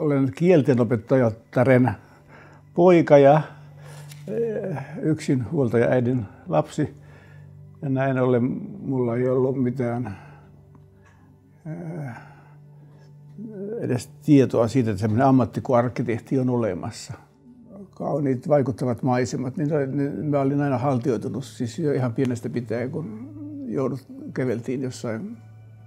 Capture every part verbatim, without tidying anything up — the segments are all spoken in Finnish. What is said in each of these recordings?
olen kieltenopettajattaren poika ja yksinhuoltaja äidin lapsi. Ja näin ollen mulla ei ollut mitään edes tietoa siitä, että sellainen ammatti kuin arkkitehti on olemassa. Kauniit vaikuttavat maisemat, niin mä olin aina haltioitunut siis jo ihan pienestä pitäen, kun joudut käveltiin jossain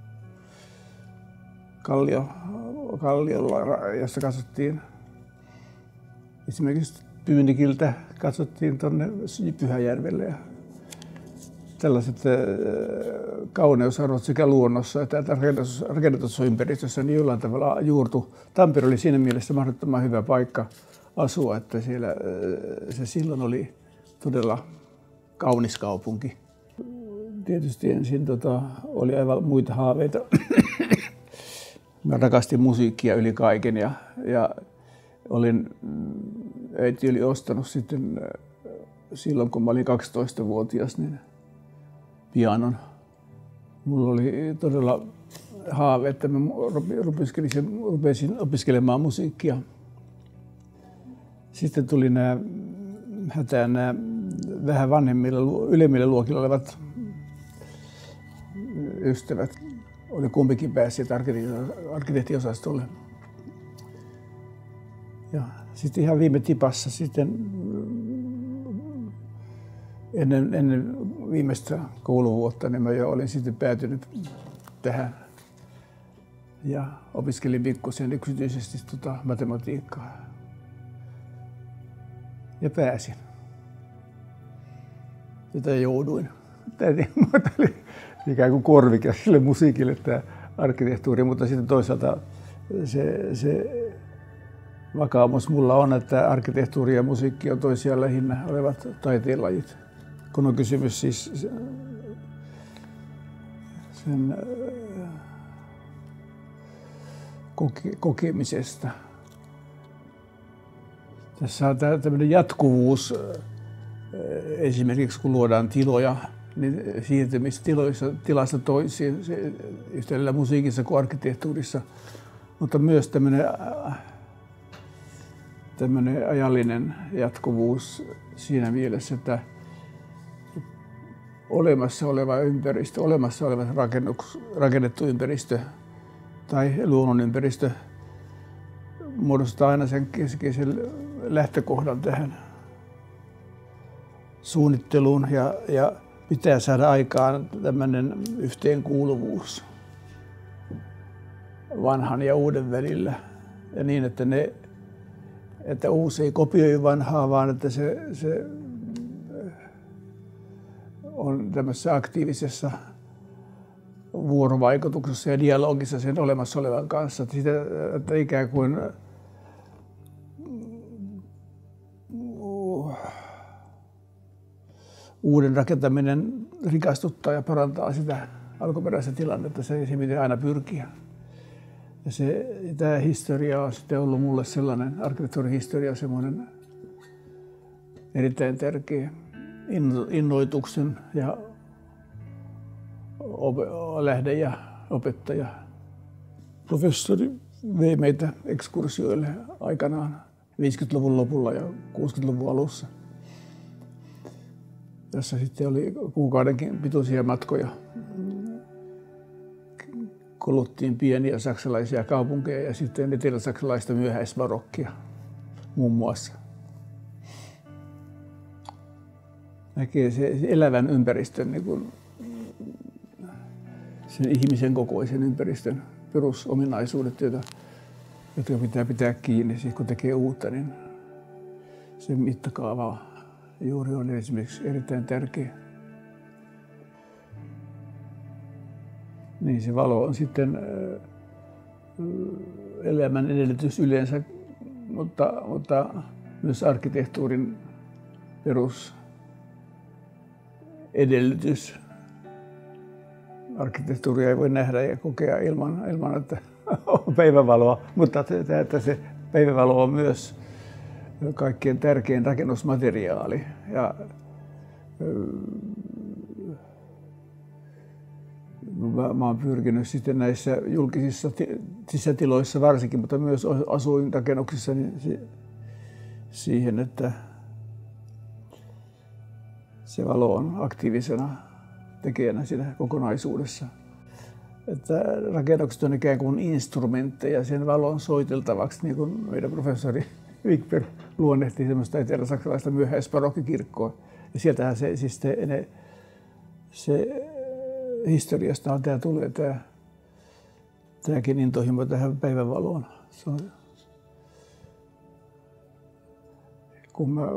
kallio, kalliolla, jossa katsottiin esimerkiksi Pyynikiltä, katsottiin tuonne Pyhäjärvelle. Ja tällaiset kauneusarvot sekä luonnossa että rakennetussa ympäristössä niin jollain tavalla juurtu. Tampere oli siinä mielessä mahdottoman hyvä paikka asua, että siellä se silloin oli todella kaunis kaupunki. Tietysti ensin tota, oli aivan muita haaveita. Mä rakastin musiikkia yli kaiken ja, ja olin, äiti oli ostanut sitten silloin, kun mä olin kaksitoistavuotias, niin pianon. Mulla oli todella haave, että mä rupesin opiskelemaan musiikkia. Sitten tuli nämä hätään nämä vähän vanhemmilla, ylemmillä luokilla olevat ystävät. Oli kumpikin päässyt arkkitehtiosastolle. Ja sitten ihan viime tipassa sitten ennen, ennen viimeistä kouluvuotta niin mä jo olin sitten päätynyt tähän ja opiskelin pikkusen yksityisesti tota matematiikkaa. Ja pääsin. Sitä jouduin. Tämä oli ikään kuin korvike sille musiikille tämä arkkitehtuuri, mutta sitten toisaalta se, se vakaumus mulla on, että arkkitehtuuri ja musiikki on toisiaan lähinnä olevat taiteenlajit. Kun on kysymys siis sen koke, kokemisesta. Tässä on tämmöinen jatkuvuus, esimerkiksi kun luodaan tiloja, niin siirtymistiloissa tilasta toisiin, yhtä lailla musiikissa kuin arkkitehtuurissa, mutta myös tämmöinen, tämmöinen ajallinen jatkuvuus siinä mielessä, että olemassa oleva ympäristö, olemassa oleva rakennettu ympäristö tai luonnonympäristö muodostaa aina sen keskeisen lähtökohdan tähän suunnitteluun ja, ja pitää saada aikaan tämmöinen yhteenkuuluvuus vanhan ja uuden välillä ja niin, että, ne, että uusi ei kopioi vanhaa, vaan että se, se on tämmöisessä aktiivisessa vuorovaikutuksessa ja dialogissa sen olemassa olevan kanssa. Että, sitä, että ikään kuin uuden rakentaminen rikastuttaa ja parantaa sitä alkuperäistä tilannetta, se ei miten aina pyrkiä. Ja se, tämä historia on sitten ollut mulle sellainen, arkkitehtuurihistoria on semmoinen erittäin tärkeä innoituksen ja lähde ja opettaja. Professori vei meitä ekskursioille aikanaan viisikymmentäluvun lopulla ja kuusikymmentäluvun alussa. Tässä sitten oli kuukaudenkin pituisia matkoja. Kuluttiin pieniä saksalaisia kaupunkeja ja sitten etelä-saksalaista myöhäisbarokkia muun muassa. Näkee se elävän ympäristön, niin kuin sen ihmisen kokoisen ympäristön perusominaisuudet, joita, jotka pitää pitää kiinni. Siis kun tekee uutta, niin se mittakaava juuri on esimerkiksi erittäin tärkeä. Niin se valo on sitten elämän edellytys yleensä, mutta, mutta myös arkkitehtuurin perusedellytys. Arkkitehtuuria ei voi nähdä ja kokea ilman, ilman että on päivävaloa, mutta että se päivävalo on myös kaikkein tärkein rakennusmateriaali. Ja mä, mä oon pyrkinyt sitten näissä julkisissa sisätiloissa varsinkin, mutta myös asuinrakennuksissa niin siihen, että se valo on aktiivisena tekijänä siinä kokonaisuudessa. Että rakennukset on ikään kuin instrumentteja sen valon soiteltavaksi, niin kuin meidän professori Wikberg luonnehti semmoista etelä-saksalaista myöhäisbarokkikirkkoa. Ja sieltähän se, siis te, ne, se historiastahan tämä tulee, tämä, tämäkin intohimo tähän päivänvaloon. Se on, kun mä,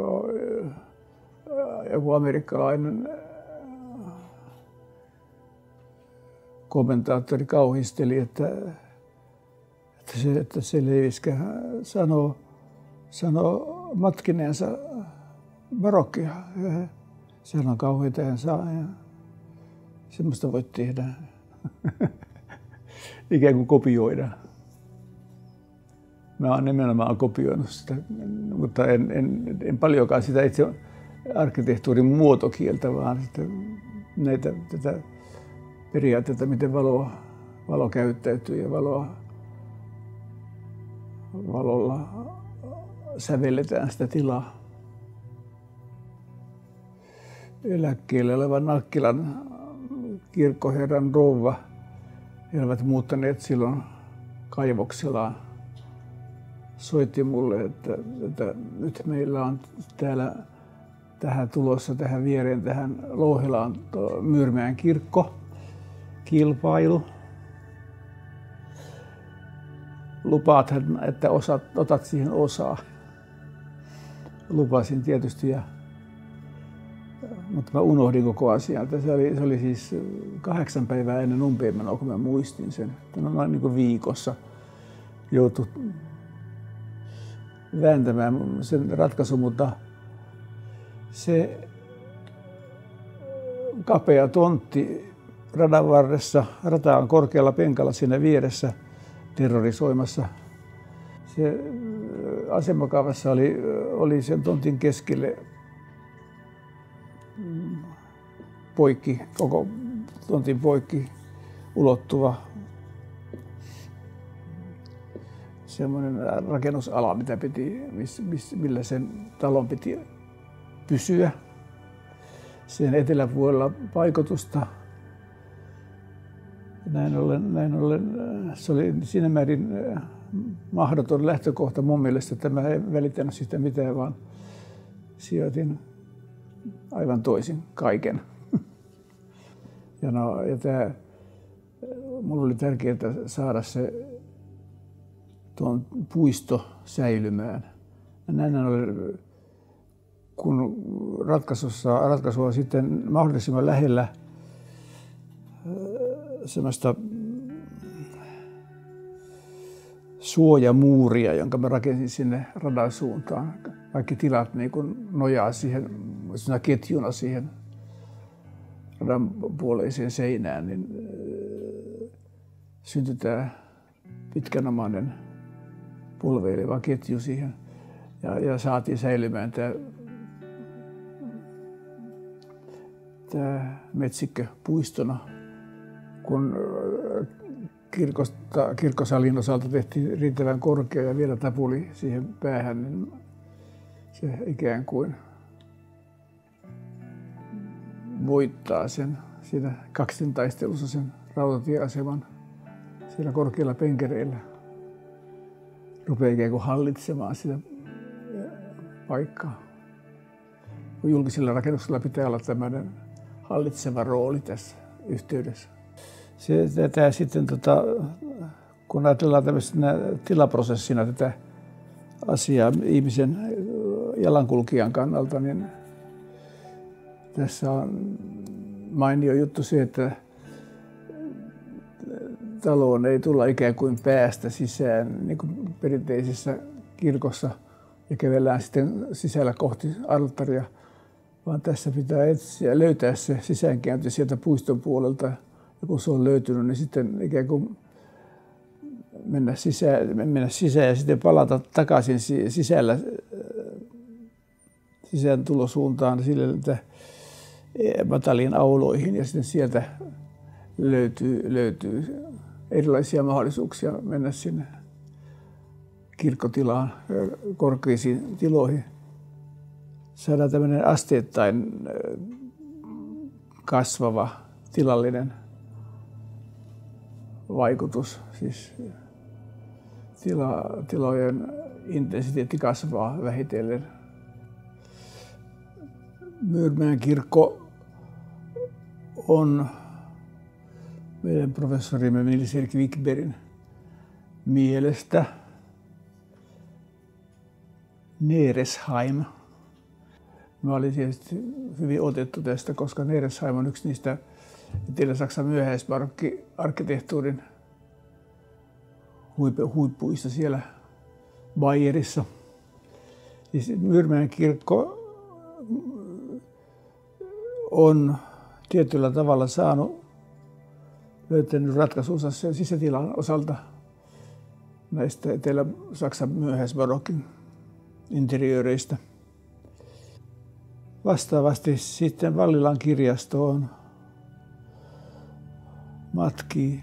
joku amerikkalainen kommentaattori kauhisteli, että, että, se, että se Leiviskä sanoo, sanoo matkineensa barokkia. Sehän on kauheita ja saa ja semmoista voit tehdä. Ikään kuin kopioida. Mä oon nimenomaan kopioinut sitä, mutta en, en, en paljonkaan sitä itse arkkitehtuurin muotokieltä, vaan sitä, näitä, tätä periaatteita, miten valo, valo käyttäytyy ja valoa, valolla sävelletään sitä tilaa. Eläkkeellä olevan Nakkilan kirkkoherran rouva, he olivat muuttaneet silloin kaivoksellaan, soitti mulle, että, että nyt meillä on täällä tähän tulossa tähän viereen tähän Louhelaan Myyrmäen kirkko, kilpailu. Lupaat, että osat, otat siihen osaa. Lupasin tietysti, ja, mutta mä unohdin koko asian. Se oli, se oli siis kahdeksan päivää ennen umpeenmenoa, kun mä muistin sen. Noin niin kuin viikossa joutui vääntämään sen ratkaisun, mutta se kapea tontti radan varressa, rata on korkealla penkalla siinä vieressä terrorisoimassa. Se asemakaavassa oli, oli sen tontin keskelle poikki, koko tontin poikki ulottuva semmoinen rakennusala, mitä piti, miss, miss, millä sen talon piti pysyä. Sen eteläpuolella paikotusta. Näin ollen, näin ollen se oli siinä määrin mahdoton lähtökohta mun mielestä, että mä en välittänyt siitä mitään, vaan sijoitin aivan toisin kaiken. Ja, no, ja tää, mulla oli tärkeää saada se tuon puisto säilymään. Ja näin ollen, kun ratkaisussa, ratkaisua sitten mahdollisimman lähellä semmoista suojamuuria, jonka mä rakensin sinne radan suuntaan. Kaikki tilat niin kuin nojaa siihen, ketjuna siihen radan puoleiseen seinään, niin syntyi tämä pitkänomainen polveileva ketju siihen. Ja, ja saatiin säilymään tämä, tämä metsikkö puistona. Kun kirkosta, kirkkosalin osalta tehtiin riittävän korkea ja vielä tapuli siihen päähän, niin se ikään kuin voittaa sen siinä kaksintaistelussa sen rautatieaseman siellä korkeilla penkereillä. Rupeaa ikään kuin hallitsemaan sitä paikkaa. Julkisilla rakennuksilla pitää olla tämmöinen hallitseva rooli tässä yhteydessä. Se, tätä sitten, tota, kun ajatellaan tämmöisenä tilaprosessina tätä asiaa ihmisen jalankulkijan kannalta, niin tässä on mainio juttu se, että taloon ei tulla ikään kuin päästä sisään, niin kuin perinteisessä kirkossa, ja kävellään sitten sisällä kohti alttaria, vaan tässä pitää etsiä, löytää se sisäänkäynti sieltä puiston puolelta. Ja kun se on löytynyt, niin sitten ikään kuin mennä sisään, mennä sisään ja sitten palata takaisin sisällä, sisään tulosuuntaan sille, että matalien auloihin ja sitten sieltä löytyy, löytyy erilaisia mahdollisuuksia mennä sinne kirkkotilaan, korkeisiin tiloihin. Saadaan tämmöinen asteittain kasvava tilallinen vaikutus. Siis tila, tilojen intensiteetti kasvaa vähitellen. Myyrmäen kirkko on meidän professorimme Nils-Erik Wikbergin mielestä Neresheim. Mä olin tietysti hyvin otettu tästä, koska Neresheim on yksi niistä Etelä-Saksan myöhäisbarokki-arkkitehtuurin huippuista siellä Bayerissa. Siis Myyrmäen kirkko on tietyllä tavalla saanut, löytänyt ratkaisunsa sen sisätilan osalta näistä Etelä-Saksan myöhäisbarokin interiööreistä. Vastaavasti sitten Vallilan kirjastoon matkii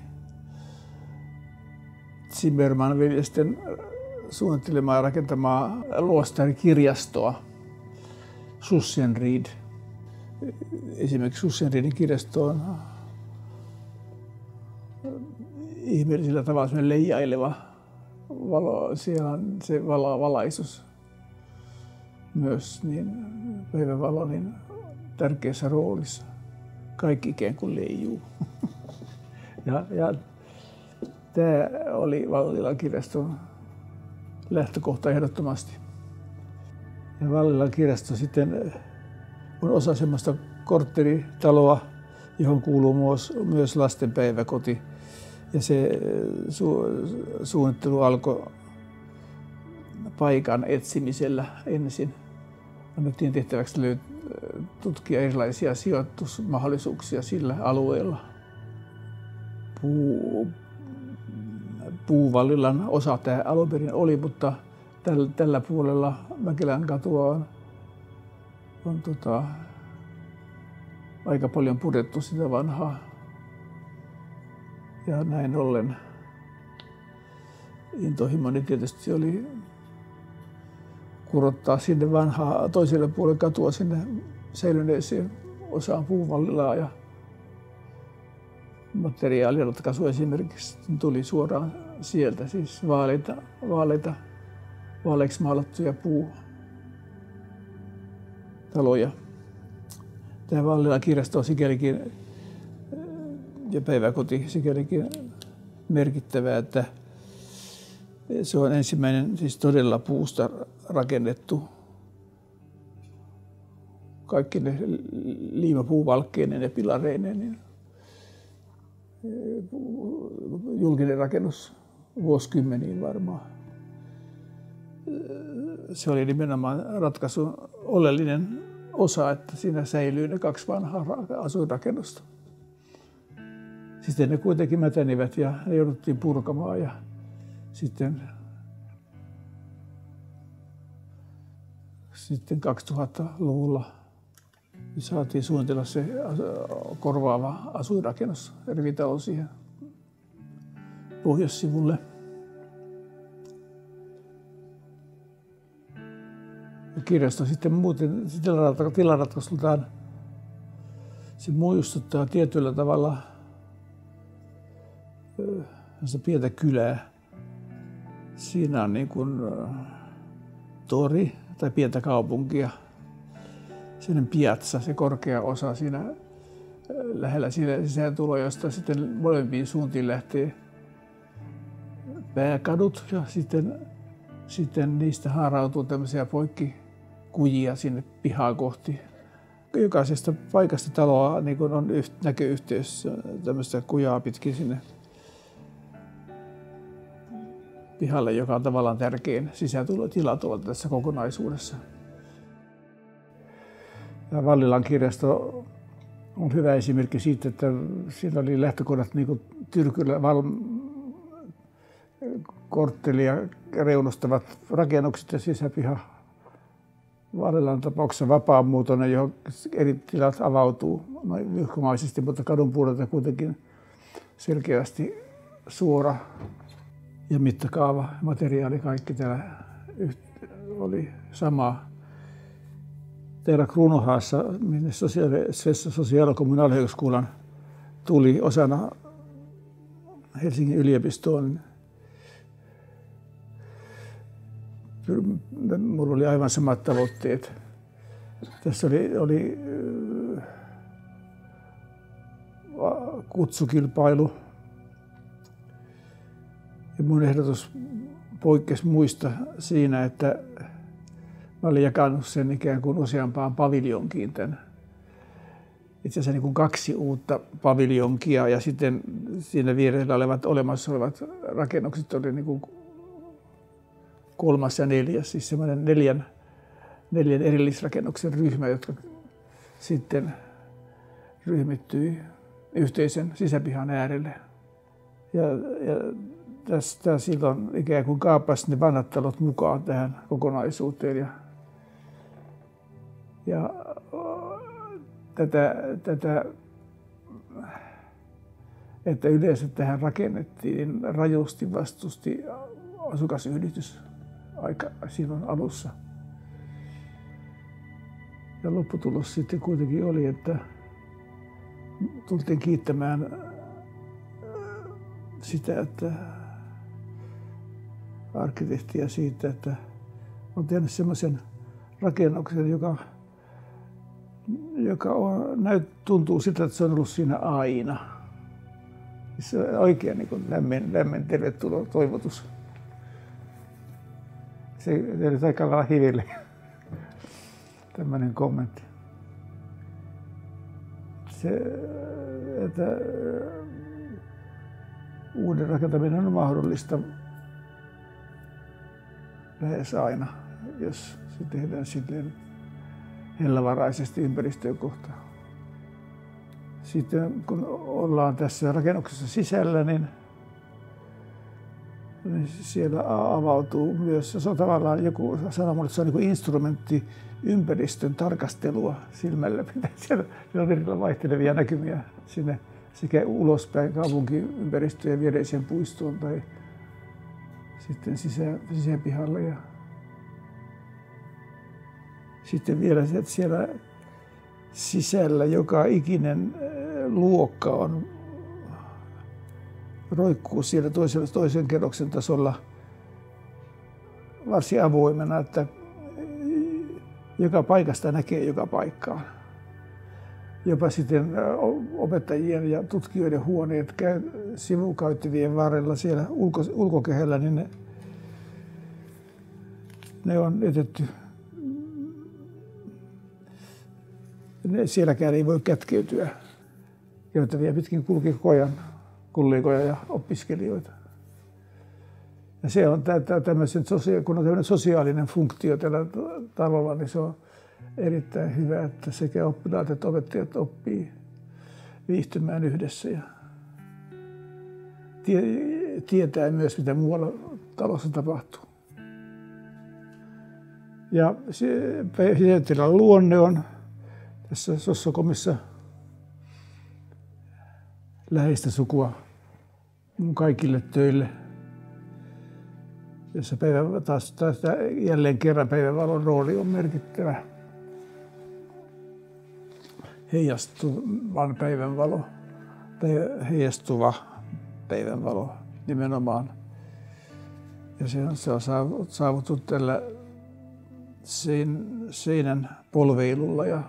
Zimmermann-veljesten suunnittelemaa ja rakentamaa luostarikirjastoa Sussenried. Esimerkiksi Sussenriedin kirjasto on ihmeellisellä tavalla semmoinen leijaileva valo. Siellä on se vala, valaisuus myös niin päivävalo niin tärkeässä roolissa. Kaikki ikään kuin leijuu. ja, ja tämä oli Vallilan kirjaston lähtökohta ehdottomasti. Ja Vallilan kirjasto sitten on osa semmoista kortteritaloa, johon kuuluu myös, myös lastenpäiväkoti. Ja se su, suunnittelu alkoi paikan etsimisellä ensin. Annettiin tehtäväksi tutkia erilaisia sijoitusmahdollisuuksia sillä alueella. Puu, Puuvallilan osa tämä alun perin oli, mutta tällä, tällä puolella Mäkelän katua on, on tota, aika paljon purettu sitä vanhaa. Ja näin ollen intohimoni tietysti oli kurottaa sinne vanhaa toiselle puolelle katua sinne säilyneeseen osaan Puuvallilaa. Ja materiaaliratkaisu esimerkiksi tuli suoraan sieltä, siis vaaleita, vaaleita, vaaleiksi maalattuja puutaloja. Tämä Vallilan kirjasto on sikälikin ja päiväkoti sikälikin merkittävä, että se on ensimmäinen siis todella puusta rakennettu. Kaikki ne liimapuuvalkkeineen ja pilareineen. Niin julkinen rakennus vuosikymmeniin varmaan. Se oli nimenomaan ratkaisun oleellinen osa, että siinä säilyy ne kaksi vanhaa asuinrakennusta. Sitten ne kuitenkin mätänivät ja ne jouduttiin purkamaan ja sitten, sitten kaksituhattaluvulla saatiin suunnitella se korvaava asuinrakennus, rivitalo siihen pohjoissivulle. Ja kirjasto sitten muuten tilaratkaisuiltaan se muistuttaa tietyllä tavalla se pientä kylää. Siinä on niin kuin tori tai pientä kaupunkia. Sellainen piazza, se korkea osa siinä lähellä siinä sisääntulo, josta sitten molempiin suuntiin lähtee pääkadut ja sitten, sitten niistä haarautuu tämmöisiä poikkikujia sinne pihaa kohti. Jokaisesta paikasta taloa niin kun on yht, näköyhteys tämmöistä kujaa pitkin sinne pihalle, joka on tavallaan tärkein sisääntulo-tila tässä kokonaisuudessa. Ja Vallilan kirjasto on hyvä esimerkki siitä, että siinä oli lähtökohdat niin kuin Tyrkyllä val- korttelia reunustavat rakennukset ja sisäpiha. Vallilan tapauksessa vapaamuutoinen, johon eri tilat avautuu lyhkämaisesti, mutta kadun puolelta kuitenkin selkeästi suora ja mittakaava, materiaali, kaikki täällä oli sama. Täällä Kruunuhaassa, minne sosiaali- ja kommunaalihögskolan tuli osana Helsingin yliopistoon, minulla oli aivan samat tavoitteet. Tässä oli, oli kutsukilpailu ja mun ehdotus poikkesi muista siinä, että mä olin jakanut sen ikään kuin useampaan paviljonkiin tämän. Itse asiassa niin kuin kaksi uutta paviljonkia ja sitten siinä vierellä olevat olemassa olevat rakennukset oli niin kuin kolmas ja neljäs, siis semmoinen neljän, neljän erillisrakennuksen ryhmä, jotka sitten ryhmittyi yhteisen sisäpihan äärelle. Ja, ja tästä silloin ikään kuin kaapasi ne vanhat talot mukaan tähän kokonaisuuteen. Ja, ja tätä, tätä, että yleensä tähän rakennettiin, niin rajusti vastusti asukasyhdistys aika silloin alussa. Ja lopputulos sitten kuitenkin oli, että tultiin kiittämään sitä, että arkkitehtiä siitä, että on tehnyt semmoisen rakennuksen, joka, joka on, näyt, tuntuu siltä, että se on ollut siinä aina. Se on oikein niin kuin lämmin, lämmin tervetuloa toivotus. Se oli aika lailla hiville, tämmöinen kommentti. Se, että uuden rakentaminen on mahdollista lähes aina, jos se tehdään silleen hellävaraisesti ympäristöön kohtaan. Sitten kun ollaan tässä rakennuksessa sisällä, niin siellä avautuu myös, se on tavallaan joku sanoo, että se on niin kuin instrumentti ympäristön tarkastelua silmällä. Siellä on erilaisia vaihtelevia näkymiä sinne sekä ulospäin kaupunkiympäristöön ja viereiseen puistoon tai sitten sisä, sisäpihalle. Ja sitten vielä se, että siellä sisällä joka ikinen luokka on roikkuu siellä toisen, toisen kerroksen tasolla varsin avoimena, että joka paikasta näkee joka paikkaan. Jopa sitten opettajien ja tutkijoiden huoneet käy sivukäyttävien varrella siellä ulko, ulkokehällä, niin ne, ne on jätetty. Ne, sielläkään ei voi kätkeytyä. Käytäviä pitkin kulki koko ajan kollegoja ja opiskelijoita. Ja se on tämmöisen, kun on tämmöinen sosiaalinen funktio tällä talolla, niin se on erittäin hyvä, että sekä oppilaat että opettajat oppii viihtymään yhdessä ja tie, tietää myös, mitä muualla talossa tapahtuu. Ja sisätilan luonne on tässä Sossokomissa läheistä sukua mun kaikille töille, jossa päivä, taas, taas jälleen kerran päivänvalon rooli on merkittävä. Heijastuvan päivänvalo, tai heijastuva päivänvalo nimenomaan. Ja se on, se on saavuttu tällä sein, seinän polveilulla ja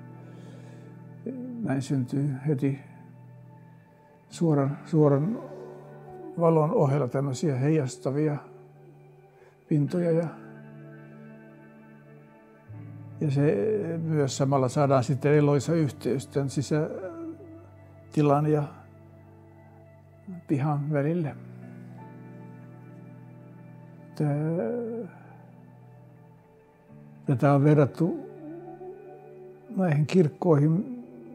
näin syntyy heti suoran, suoran valon ohella tämmöisiä heijastavia pintoja. Ja, ja se myös samalla saadaan sitten eloisa yhteys tämän sisätilan ja pihan välille. Tätä on verrattu näihin kirkkoihin,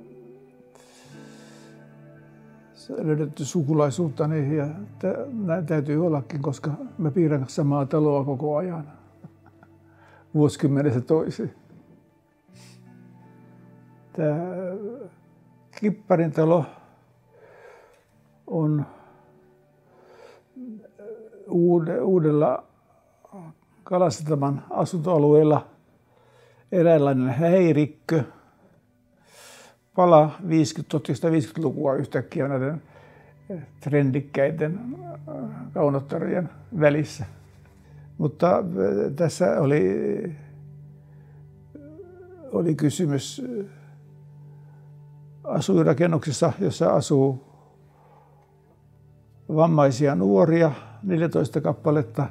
löydetty sukulaisuutta niihin ja näin täytyy ollakin, koska mä piirrän samaa taloa koko ajan vuosikymmenestä toiseen. Tämä Kipparin talo on uudella Kalasataman asuntoalueella eräänlainen häirikkö. Pala tuhatyhdeksänsataaviisikymmentälukua yhtäkkiä näiden trendikkäiden kaunottarien välissä. Mutta tässä oli, oli kysymys asuinrakennuksessa, jossa asuu vammaisia nuoria, neljätoista kappaletta.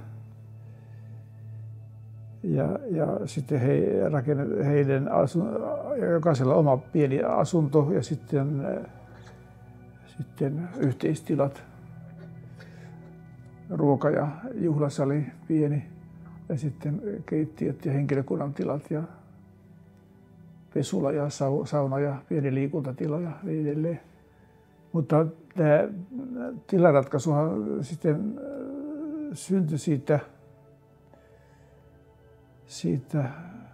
Ja, ja sitten he, heidän asu, jokaisella oma pieni asunto ja sitten, sitten yhteistilat, ruoka- ja juhlasali pieni ja sitten keittiöt ja henkilökunnan tilat ja pesula ja sauna ja pieni liikuntatila ja niin edelleen. Mutta tämä tilaratkaisuhan sitten syntyi siitä, siitä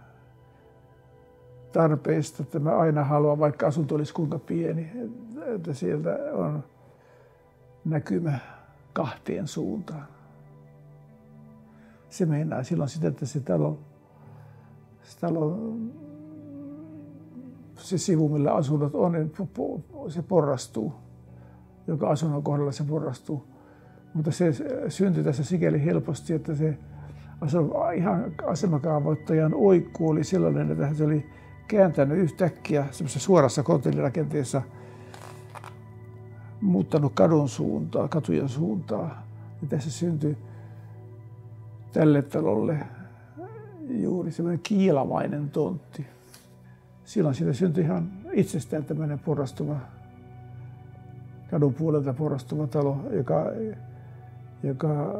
tarpeesta, että mä aina haluan, vaikka asunto olisi kuinka pieni, että sieltä on näkymä kahteen suuntaan. Se meinaa silloin sitä, että se talo, se, talo, se sivu, millä asunnot on, se porrastuu. Joka asunnon kohdalla se porrastuu. Mutta se syntyi tässä sikäli helposti, että se ihan asemakaavoittajan oikku oli sellainen, että se oli kääntänyt yhtäkkiä semmoisessa suorassa kontellirakenteessa, muuttanut kadun suuntaa, katujen suuntaa. Ja tässä syntyi tälle talolle juuri semmoinen kiilamainen tontti. Silloin siitä syntyi ihan itsestään tämmöinen porrastuva, kadun puolelta porrastuva talo, joka, joka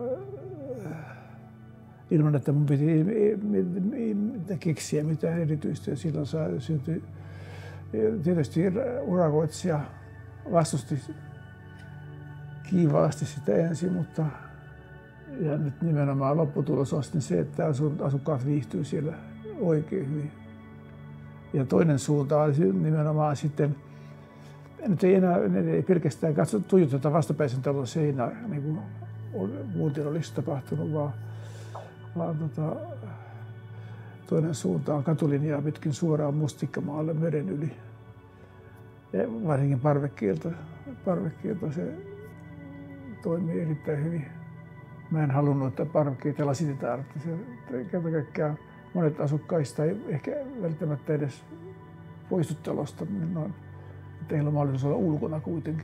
ilman, että mun piti keksiä mitään erityistä. Silloin syntyi, tietysti urakoitsija vastusti kiivaasti sitä ensin, mutta ja nyt nimenomaan lopputulos on sitten se, että asukkaat viihtyy siellä oikein hyvin. Ja toinen suunta on nimenomaan sitten, nyt ei enää ei pelkästään katso, tuijoteta vastapäisen talon seinää, niin kuin muuten olisi tapahtunut, vaan, vaan tota, toinen suunta on katulinjaa pitkin suoraan Mustikkamaalle meren yli. Ja varsinkin parvekkeelta, parvekkeelta se toimii erittäin hyvin. Mä en halunnut, että parvekkeita lasitetaan, että se kerta kaikkiaan monet asukkaista ei ehkä välttämättä edes poistu talosta, noin, että heillä on mahdollisuus olla ulkona kuitenkin.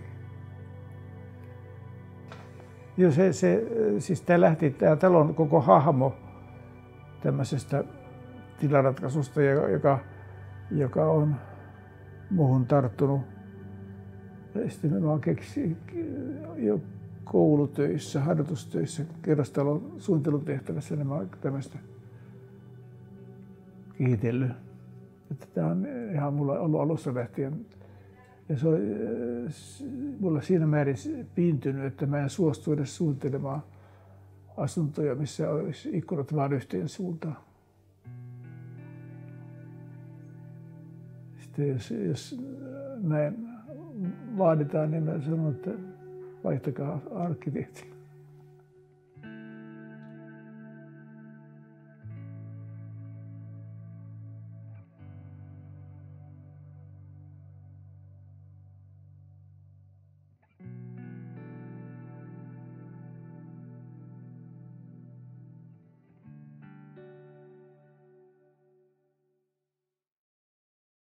Joo, se, se, siis tämä lähti, tämä talon koko hahmo tämmöisestä tilaratkaisusta, joka, joka on muuhun tarttunut. Ja sitten mä keksin jo koulutöissä, harjoitustöissä, kerrostalon suunnittelutehtävässä, niin mä oon tämmöistä kehitellyt. Että tämä on ihan mulla ollut alusta lähtien. Ja se on mulla siinä määrin piintynyt, että mä en suostu edes suunnittelemaan asuntoja, missä olisi ikkunat vain yhteen suuntaan. Sitten jos, jos näin vaaditaan, niin mä sanon, että vaihtakaa arkkitehti.